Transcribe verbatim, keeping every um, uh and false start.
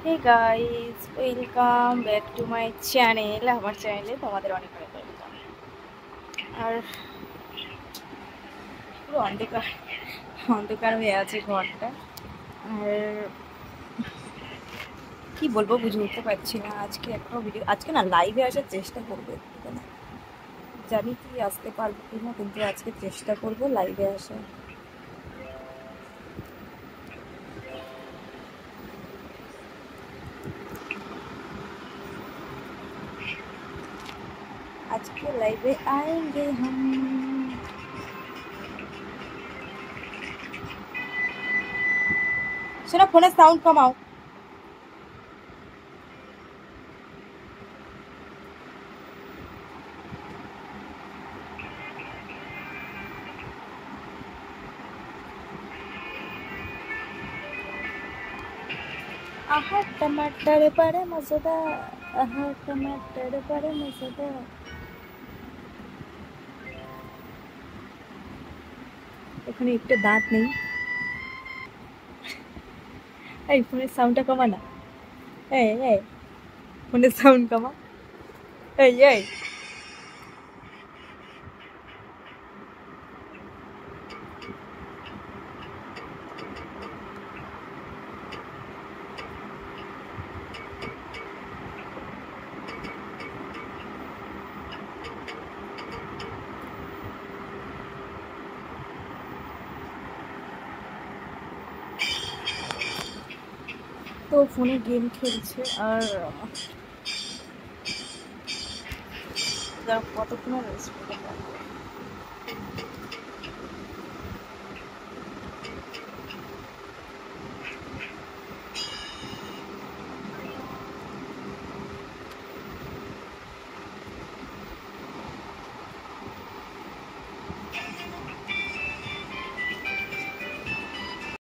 Hey guys, welcome back to my channel. আমার চ্যানেলে তোমাদের অনেক অনেক ওয়েলকাম। আর পুরো অন্ধকার অন্ধকার হয়ে আছে ঘরটা। আর কি বলবো বুঝে উঠতে পারছি না। আজকে একটা ভিডিও আজকে না লাইভে আসার চেষ্টা করবো একটুখানি। জানি কি আসতে পারবো কি না, কিন্তু আজকে চেষ্টা করবো লাইভে আসার। আজকে লাইভে আएंगे हम। শোনো, ফোনের সাউন্ড কমাও। আহা টমাটার পরে মজাদার, আহা টমাটার পরে মজাদার। এখানে একটা দাঁত নেই। এই ফোনের সাউন্ডটা কমা না। এই এই ফোনের সাউন্ড কমা। এই এই তো ফোনে গেম খেলছে। আর কতক্ষণ রেস্ট করতে পারবো।